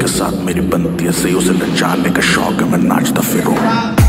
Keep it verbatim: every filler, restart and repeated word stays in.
जिसके साथ मेरी बनती है सही उसे नचाने का शौक है, मैं नाचता फिरूं।